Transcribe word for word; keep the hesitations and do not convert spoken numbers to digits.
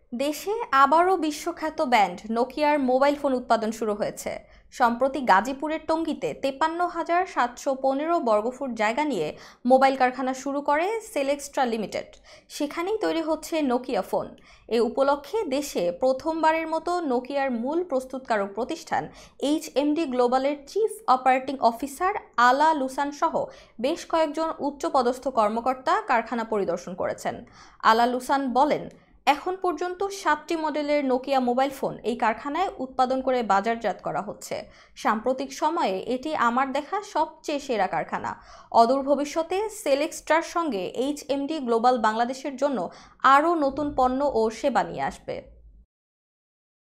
দেশে আবারও বিশ্বখ্যাত ব্র্যান্ড নোকিয়ার মোবাইল ফোন উৎপাদন শুরু হয়েছে। সম্প্রতি গাজীপুরের টঙ্গীতে তেপান্ন হাজার সাতশো পনেরো বর্গফুট জায়গা নিয়ে মোবাইল কারখানা শুরু করে সেলেক্সট্রা লিমিটেড। সেখানেই তৈরি হচ্ছে নোকিয়া ফোন। এ উপলক্ষে দেশে প্রথমবারের মতো নোকিয়ার মূল প্রস্তুতকারক প্রতিষ্ঠান এইচএমডি গ্লোবালের চিফ অপারেটিং অফিসার আলা লুসান সহ বেশ কয়েকজন উচ্চপদস্থ কর্মকর্তা কারখানা পরিদর্শন করেছেন। আলা লুসান বলেন, এখন পর্যন্ত সাতটি মডেলের নোকিয়া মোবাইল ফোন এই কারখানায় উৎপাদন করে বাজারজাত করা হচ্ছে। সাম্প্রতিক সময়ে এটি আমার দেখা সবচেয়ে সেরা কারখানা। অদূর ভবিষ্যতে সেলেক্সট্রার সঙ্গে এইচএমডি গ্লোবাল বাংলাদেশের জন্য আরও নতুন পণ্য ও সেবা নিয়ে আসবে।